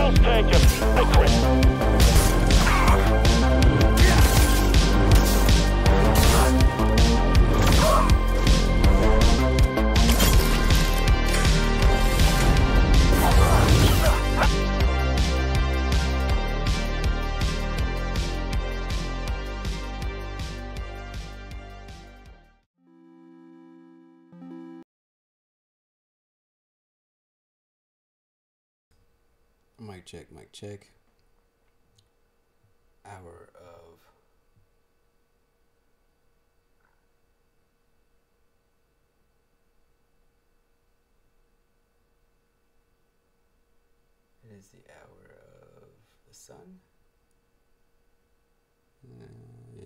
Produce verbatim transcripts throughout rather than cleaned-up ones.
else take him. I quit. Mic check, mic check. Hour of it is the hour of the sun. Uh,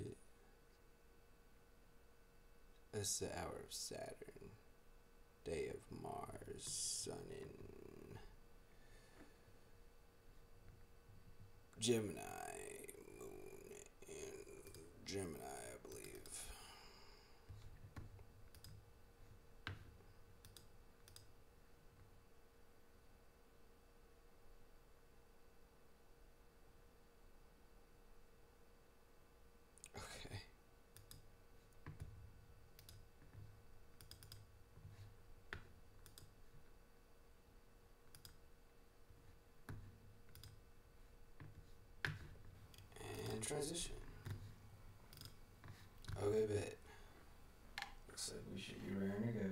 it's the hour of Saturn, day of Mars, sun in Gemini, moon in Gemini, I believe. Okay. And transition. Okay, bet. Looks like we should be raring to go.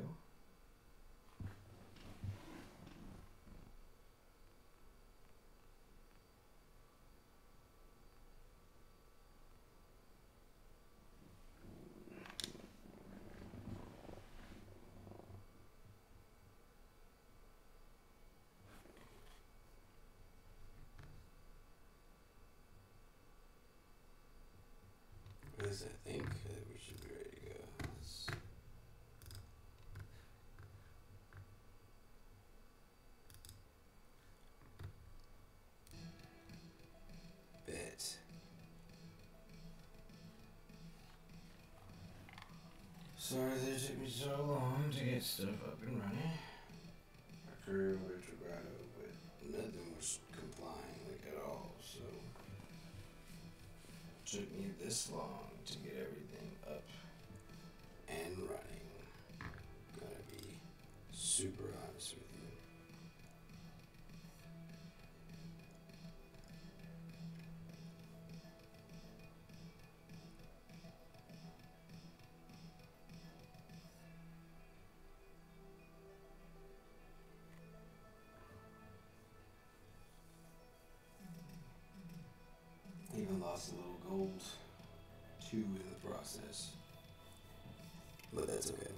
At least I think that we should be ready to go. Let's bet. Sorry that it took me so long to get stuff up and running. My career went to Grotto, but nothing was complying like at all, so it took me this long to get everything up and running. Gonna be super honest with you. Even lost a little gold too in the process, but that's okay.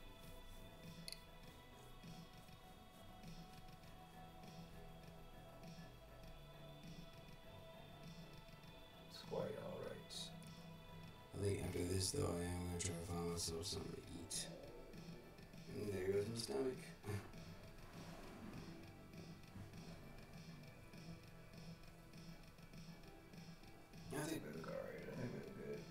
It's quite alright. I think after this though, I am gonna try to find myself something to eat. And there goes my stomach. I think we look alright. I think we look good.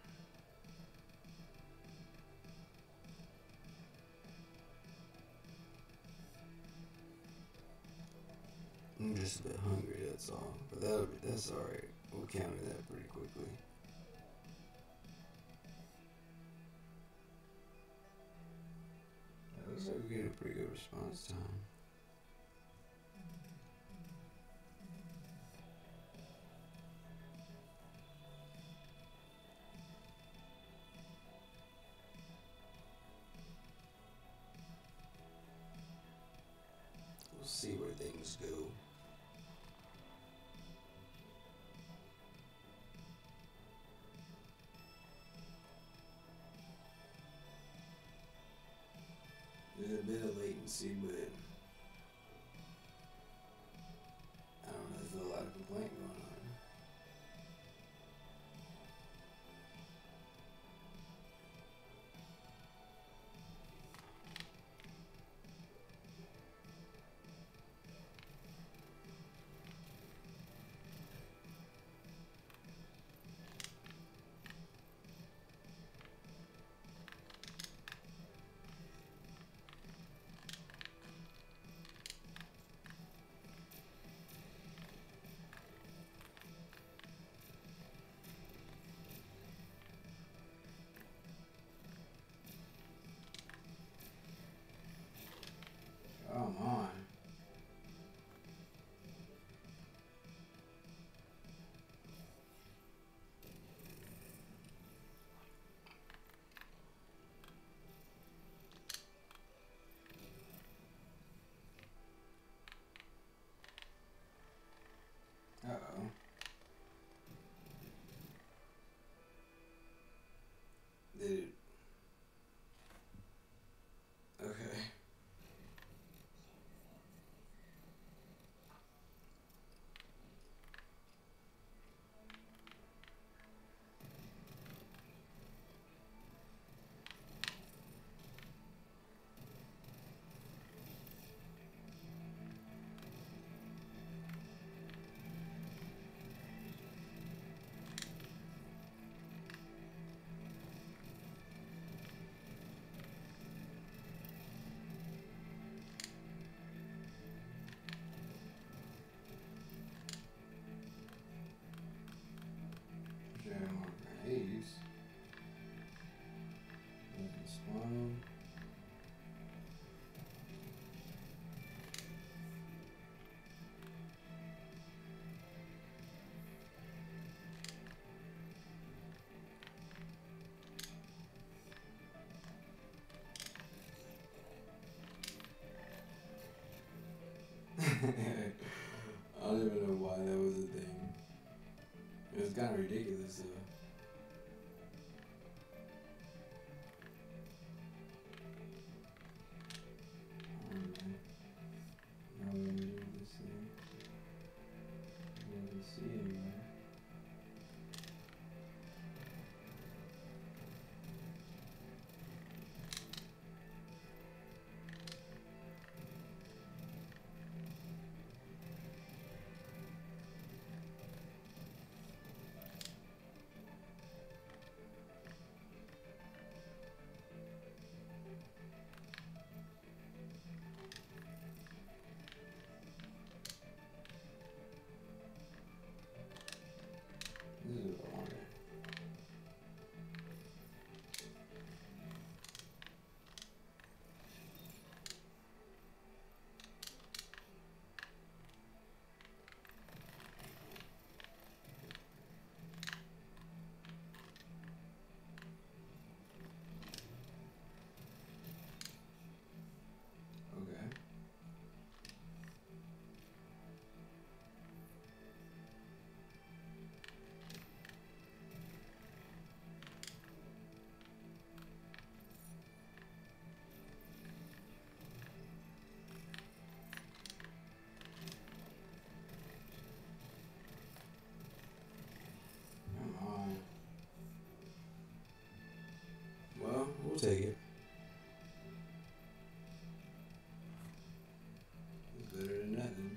I'm just a bit hungry, that's all. But that'll be, that's alright. We'll counter that pretty quickly. It looks like we're getting a pretty good response time. We'll see where things go. There's a bit of latency, but I don't even know why that was a thing. It was kind of ridiculous, though. Alright. Now we're gonna do this thing. I don't even see it anywhere. This is what I wanted. Okay. Come on. Well, we'll take it. It's better than nothing.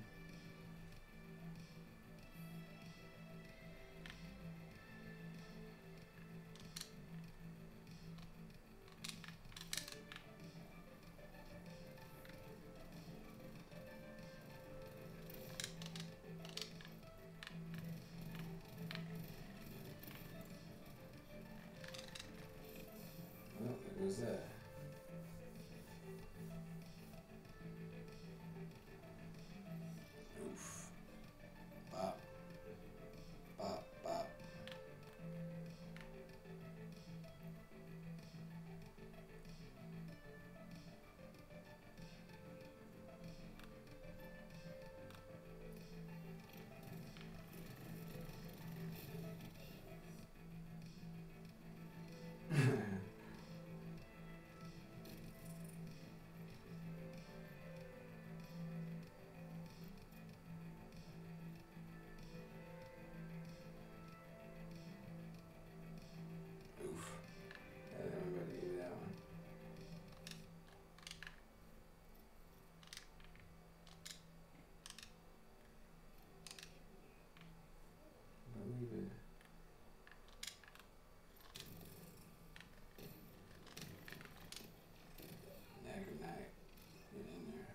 Well, there goes that. Oof. Bop. Bop, bop. Oof. I think I'm about to give you that one. Believe it. Neck or night. Get in there.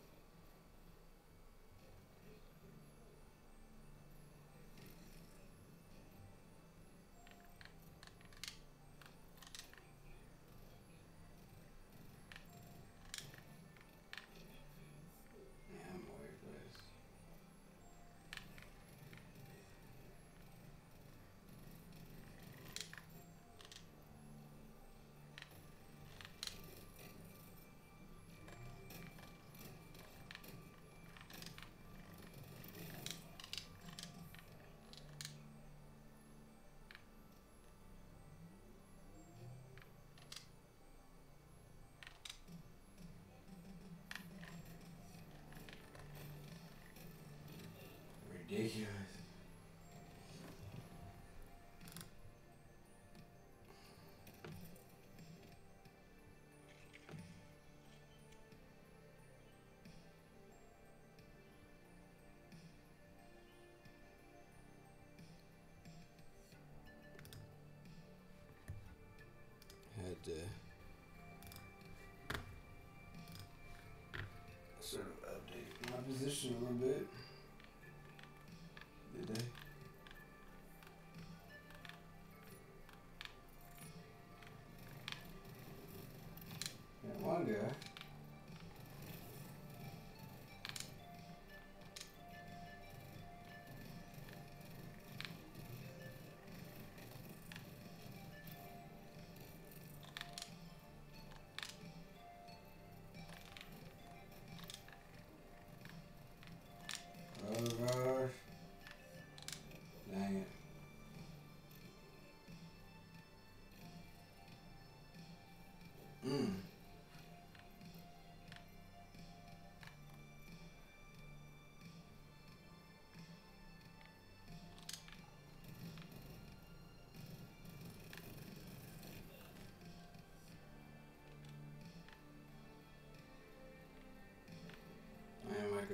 Yeah, I'm all over the place. Ridiculous. Had to sort of update my position a little bit. Did they? Yeah, one guy.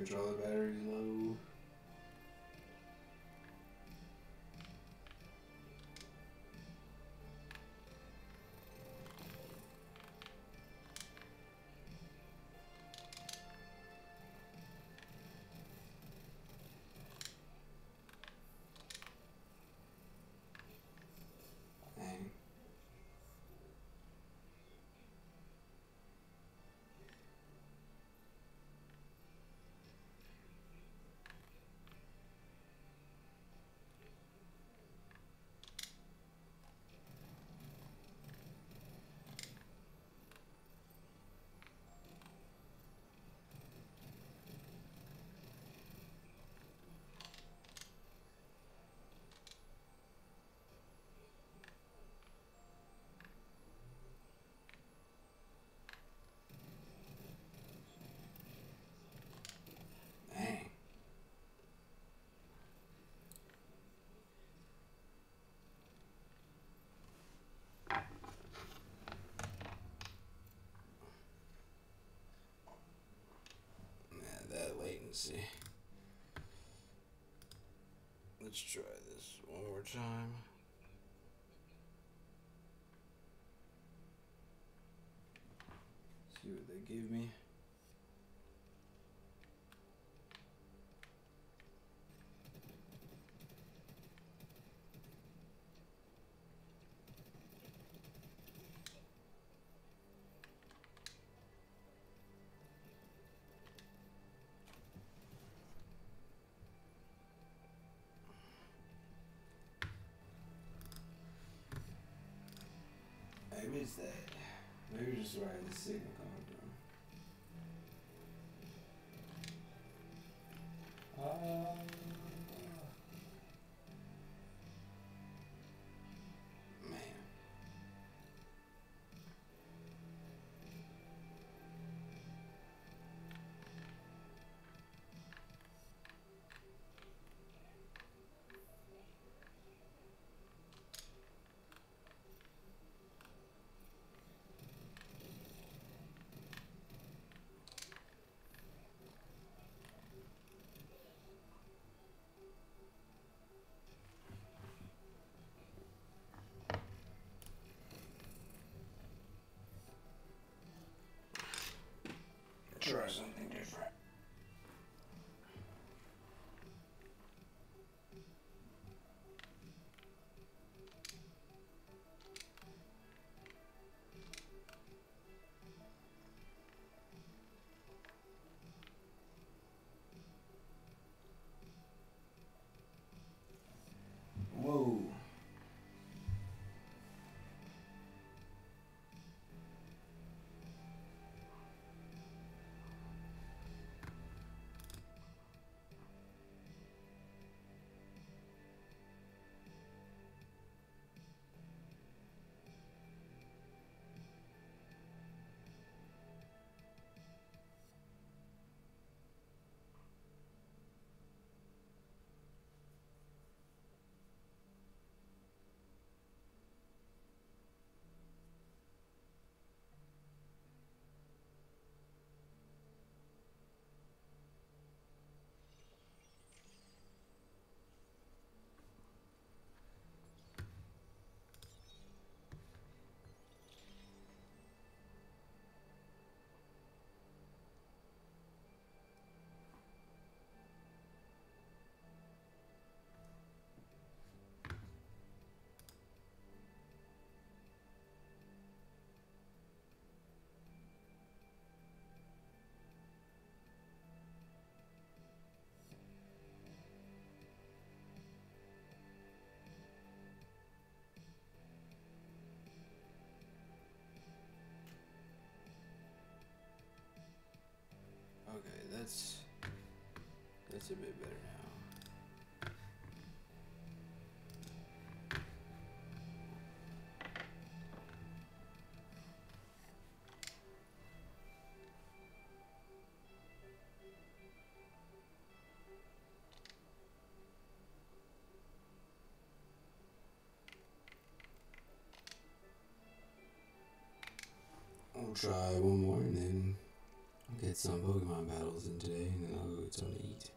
controller battery's low. Dang. Dang. Yeah, that latency. Let's try this one more time. See what they give me. Maybe it's that. Maybe it's just where the signal coming from. Uh, man. Try something different. Whoa. Okay, that's that's a bit better now. I'll try one more and then get some Pokemon battles in today, and then I'll go get something to eat.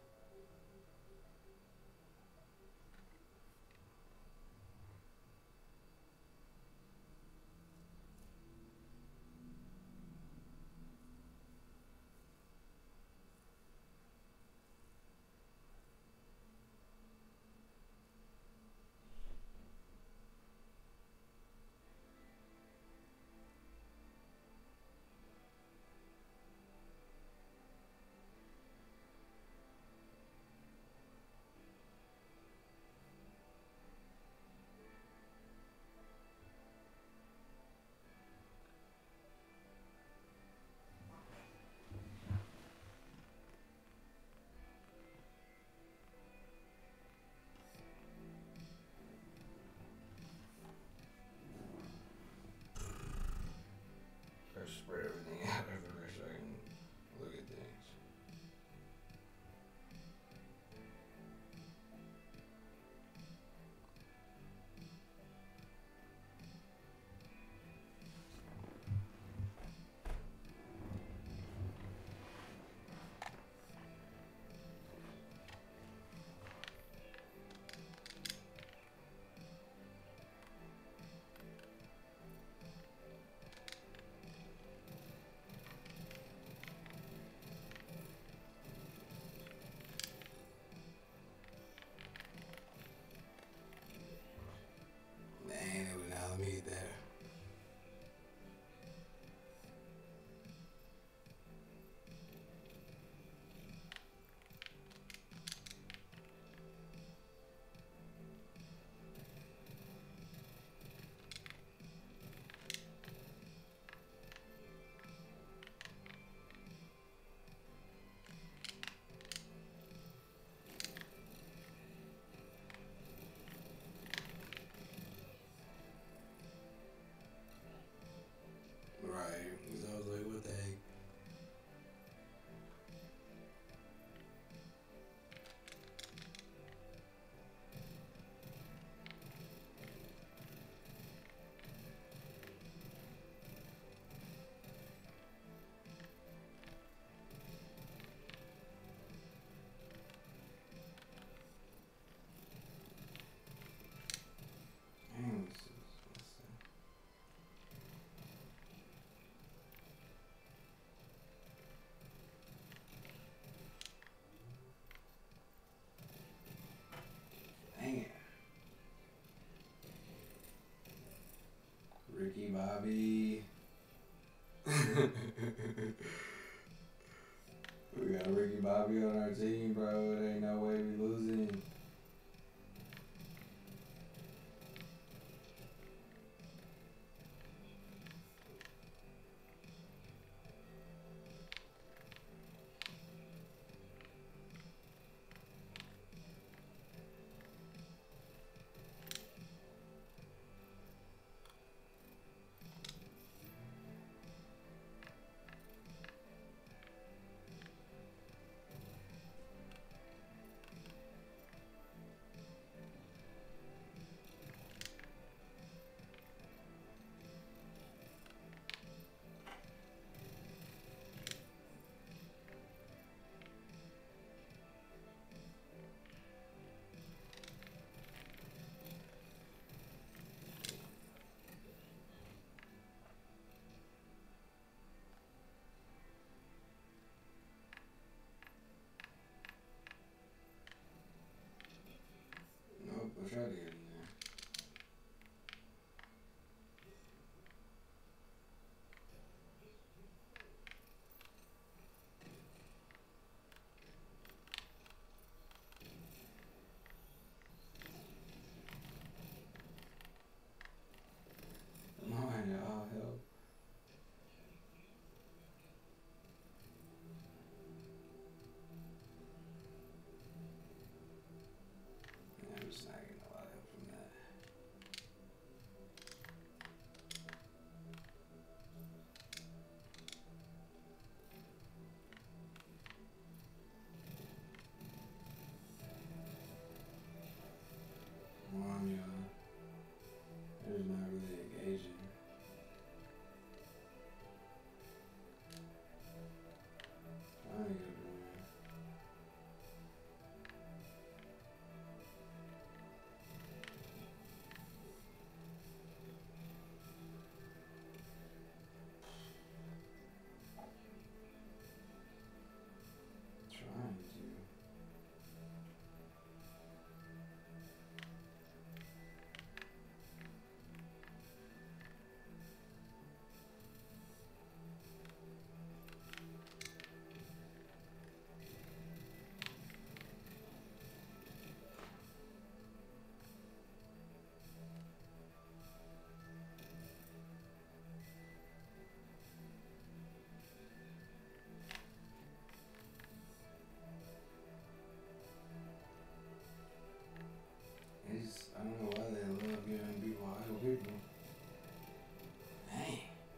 just, I don't know why they love giving people idle people. Dang.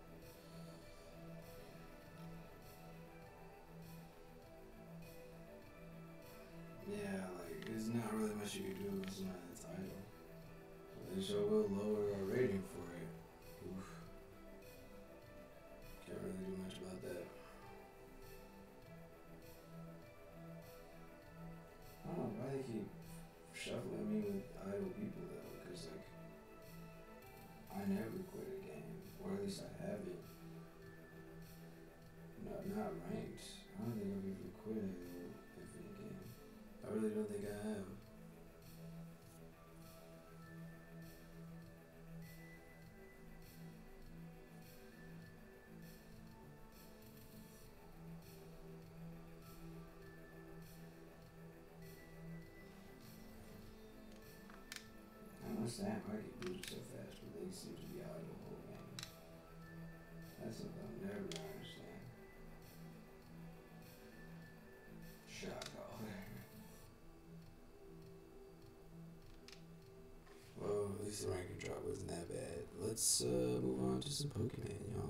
Yeah, like, there's not really much you can do with somebody that's idle. They sure will lower our rating for it. Oof. Can't really do much about that. I don't know why they keep shuffling me with idle people though, because like I never quit a game, or at least I haven't. Not not ranked. I don't think I've ever quit a Infinite game. I really don't think I have. I don't understand why I get booted so fast, but they seem to be out of the whole game. That's something I'll never understand. Shot caller. Well, at least the ranking drop wasn't that bad. Let's uh, move on to some Pokemon, y'all.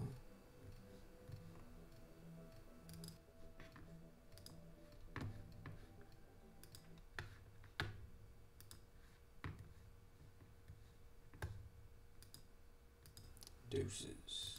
Deuces.